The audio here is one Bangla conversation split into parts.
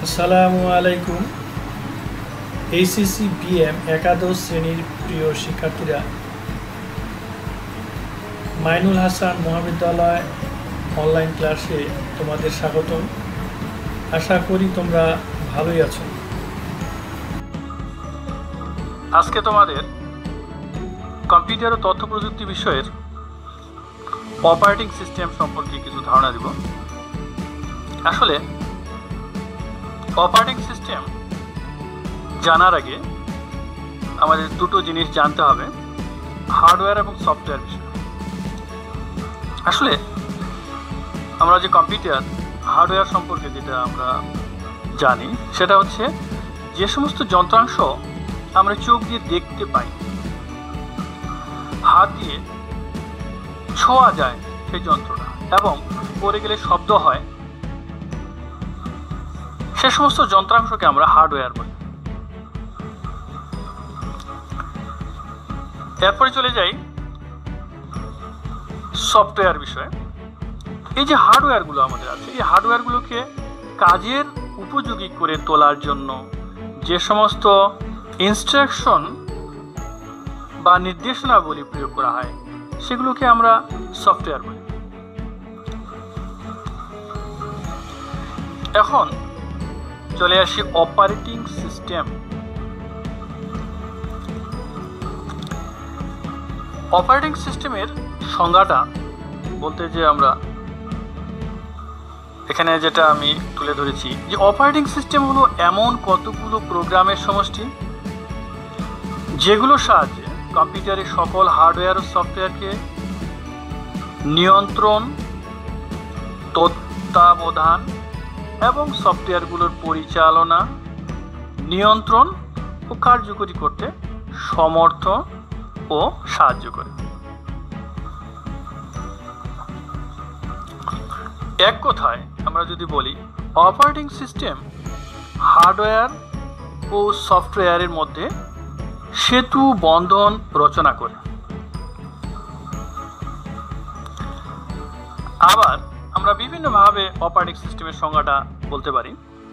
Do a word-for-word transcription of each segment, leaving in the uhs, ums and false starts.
আসসালামু আলাইকুম। এইচএসসি বিএম একাদশ শ্রেণীর প্রিয় শিক্ষার্থীরা, মাইনুল হাসান মহাবিদ্যালয় অনলাইন ক্লাসে তোমাদের স্বাগতম। আশা করি তোমরা ভালোই আছো। আজকে তোমাদের কম্পিউটার ও তথ্য প্রযুক্তি বিষয়ের অপারেটিং সিস্টেম সম্পর্কে কিছু ধারণা দিব। আসলে অপারেটিং সিস্টেম জানার আগে আমাদের দুটো জিনিস জানতে হবে, হার্ডওয়্যার এবং সফটওয়্যার বিষয়। আসলে আমরা যে কম্পিউটার হার্ডওয়্যার সম্পর্কে যেটা আমরা জানি সেটা হচ্ছে যে সমস্ত যন্ত্রাংশ আমরা চোখ দিয়ে দেখতে পাই, হাত দিয়ে ছোঁয়া যায় সেই যন্ত্রটা এবং পড়ে গেলে শব্দ হয়, সে সমস্ত যন্ত্রাংশকে আমরা হার্ডওয়্যার বলি। এরপরে চলে যাই সফটওয়্যার বিষয়ে। এই যে হার্ডওয়্যারগুলো আমাদের আছে, এই হার্ডওয়্যারগুলোকে কাজের উপযোগী করে তোলার জন্য যে সমস্ত ইনস্ট্রাকশন বা নির্দেশনাবলী প্রয়োগ করা হয় সেগুলোকে আমরা সফটওয়্যার বলি। এখন চলে আসি অপারেটিং সিস্টেম। অপারেটিং সিস্টেমের সংজ্ঞাটা বলতে যে আমরা এখানে যেটা আমি তুলে ধরেছি যে অপারেটিং সিস্টেম হলো এমন কতগুলো প্রোগ্রামের সমষ্টি যেগুলোর সাহায্যে কম্পিউটারের সকল হার্ডওয়্যার ও সফটওয়্যারকে নিয়ন্ত্রণ, তত্ত্বাবধান এবং সফটওয়্যারগুলোর পরিচালনা, নিয়ন্ত্রণ ও কার্যকরী করতে সমর্থ ও সাহায্য করে। এক কথায় আমরা যদি বলি, অপারেটিং সিস্টেম হার্ডওয়্যার ও সফটওয়্যারের মধ্যে সেতু বন্ধন রচনা করে। আবার আমরা বিভিন্নভাবে অপারেটিং সিস্টেমের সংজ্ঞাটা বলতে পারি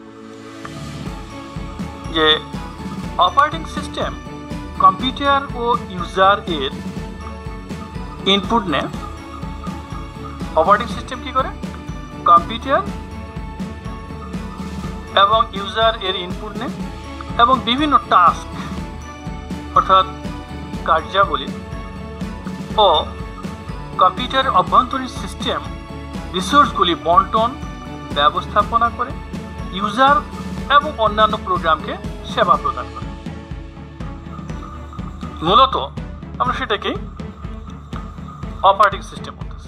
যে অপারেটিং সিস্টেম কম্পিউটার ও ইউজার এর ইনপুট নেয়। অপারেটিং সিস্টেম কি করে? কম্পিউটার এবং ইউজার এর ইনপুট নেয় এবং বিভিন্ন টাস্ক অর্থাৎ কার্যাবলী ও কম্পিউটারের অভ্যন্তরীণ সিস্টেম রিসোর্সগুলি বন্টন, ব্যবস্থাপনা করে ইউজার এবং অন্যান্য প্রোগ্রামকে সেবা প্রদান করে। মূলত আমরা সেটাকেই অপারেটিং সিস্টেম বলতেছি।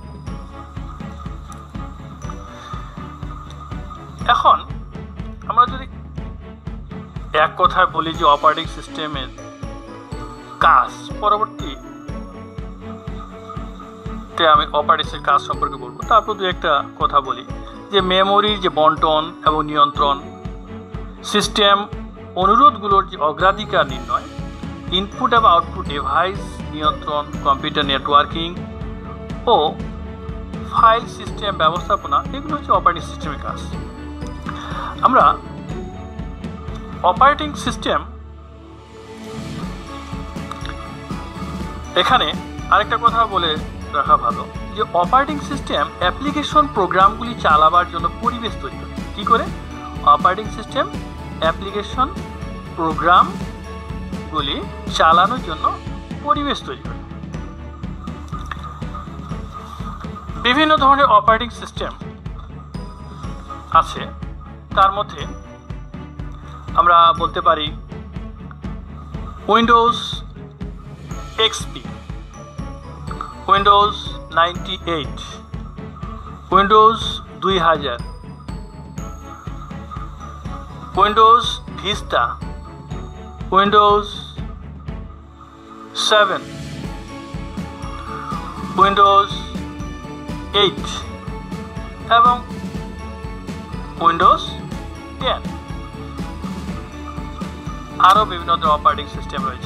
এখন আমরা যদি এক কথায় বলি যে অপারেটিং সিস্টেমের কাজ, পরবর্তী আমি অপারেটিং কাজ সম্পর্কে বলবো। তারপর দু একটা কথা বলি যে মেমোরির যে বন্টন এবং নিয়ন্ত্রণ, সিস্টেম অনুরোধগুলোর যে অগ্রাধিকার নির্ণয়, ইনপুট এবং আউটপুট ডিভাইস নিয়ন্ত্রণ, কম্পিউটার নেটওয়ার্কিং ও ফাইল সিস্টেম ব্যবস্থাপনা, এগুলো হচ্ছে অপারেটিং সিস্টেমের কাজ। আমরা অপারেটিং সিস্টেম এখানে আরেকটা কথা বলে রাখা ভালো যে অপারেটিং সিস্টেম অ্যাপ্লিকেশন প্রোগ্রামগুলি চালাবার জন্য পরিবেশ তৈরি করে। কী করে? অপারেটিং সিস্টেম অ্যাপ্লিকেশন প্রোগ্রামগুলি চালানোর জন্য পরিবেশ তৈরি করে। বিভিন্ন ধরনের অপারেটিং সিস্টেম আছে, তার মধ্যে আমরা বলতে পারি Windows XP, Windows ninety eight, Windows দুই হাজার, Windows Vista, Windows seven, Windows eight এবং উইন্ডোজ টেন। আরও বিভিন্ন ধরনের অপারেটিং সিস্টেম রয়েছে।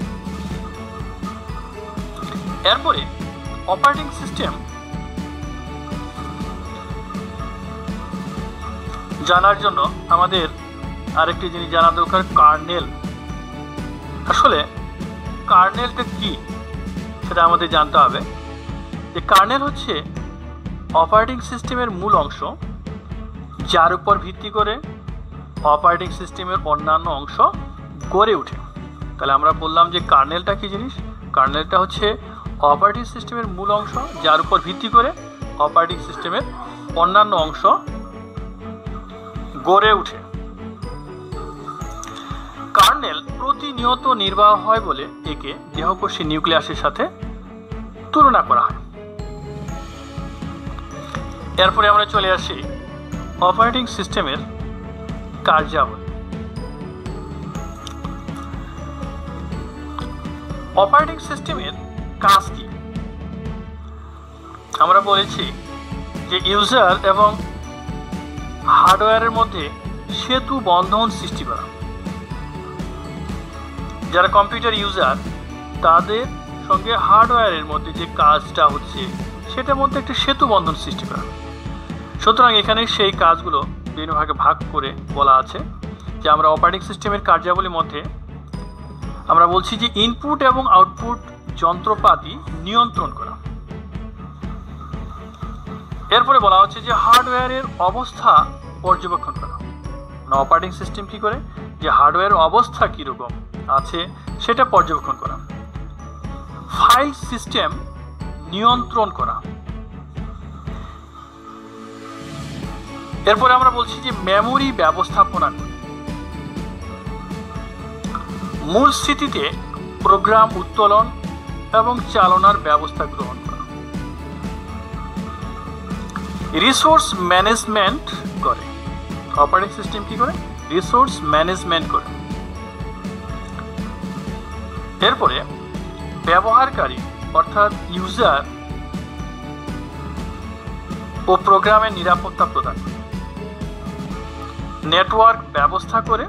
এরপরে অপারেটিং সিস্টেম জানার জন্য আমাদের আরেকটি জিনিস জানা দরকার, কার্নেল। আসলে কার্নেলটা কি সেটা আমাদের জানতে হবে। যে কার্নেল হচ্ছে অপারেটিং সিস্টেমের মূল অংশ, যার উপর ভিত্তি করে অপারেটিং সিস্টেমের অন্যান্য অংশ গড়ে ওঠে। তাহলে আমরা বললাম যে কার্নেলটা কি জিনিস। কার্নেলটা হচ্ছে অপারেটিং সিস্টেমের মূল অংশ, যার উপর ভিত্তি করে অপারেটিং সিস্টেমের অন্যান্য অংশ গড়ে ওঠে। কার্নেল প্রতিনিয়ত নির্বাহ হয় বলে একে দেহকোষী নিউক্লিয়াসের সাথে তুলনা করা হয়। এরপরে আমরা চলে আসি অপারেটিং সিস্টেমের কার্যাবলী। অপারেটিং সিস্টেমের কাজ কি? আমরা বলেছি যে ইউজার এবং হার্ডওয়্যারের মধ্যে সেতু বন্ধন সৃষ্টি করা। যারা কম্পিউটার ইউজার তাদের সঙ্গে হার্ডওয়্যারের মধ্যে যে কাজটা হচ্ছে সেটার মধ্যে একটি সেতু বন্ধন সৃষ্টি করা। সুতরাং এখানে সেই কাজগুলো বিভিন্ন ভাগে ভাগ করে বলা আছে। যে আমরা অপারেটিং সিস্টেমের কার্যাবলীর মধ্যে আমরা বলছি যে ইনপুট এবং আউটপুট যন্ত্রপাতি নিয়ন্ত্রণ করা। এরপরে বলা হচ্ছে যে হার্ডওয়্যারের অবস্থা পর্যবেক্ষণ করা। অপারেটিং সিস্টেম কি করে, যে হার্ডওয়্যারের অবস্থা কীরকম আছে সেটা পর্যবেক্ষণ করা। ফাইল সিস্টেম নিয়ন্ত্রণ করা। এরপরে আমরা বলছি যে মেমোরি ব্যবস্থাপনা করা। মূল স্মৃতিতে প্রোগ্রাম উত্তোলন এবং চালনার ব্যবস্থা গ্রহণ করা। রিসোর্স ম্যানেজমেন্ট করে। অপারেটিং সিস্টেম কি করে? রিসোর্স ম্যানেজমেন্ট করে। এরপরে ব্যবহারকারী অর্থাৎ ইউজার ও প্রোগ্রামের নিরাপত্তা প্রদান করে। নেটওয়ার্ক ব্যবস্থা করে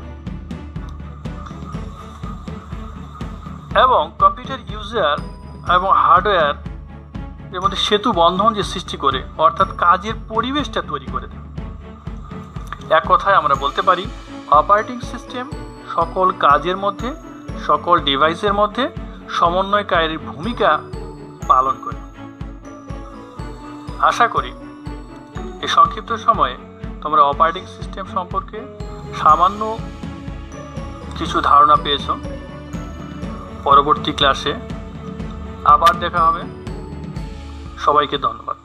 এবং কম্পিউটার ইউজার এবং হার্ডওয়্যার এর মধ্যে সেতু বন্ধন যে সৃষ্টি করে, অর্থাৎ কাজের পরিবেশটা তৈরি করে দেয়। এক কথায় আমরা বলতে পারি অপারেটিং সিস্টেম সকল কাজের মধ্যে, সকল ডিভাইসের মধ্যে সমন্বয়কারীর ভূমিকা পালন করে। আশা করি এই সংক্ষিপ্ত সময়ে তোমরা অপারেটিং সিস্টেম সম্পর্কে সামান্য কিছু ধারণা পেয়েছ। পরবর্তী ক্লাসে আবার দেখা হবে। সবাইকে ধন্যবাদ।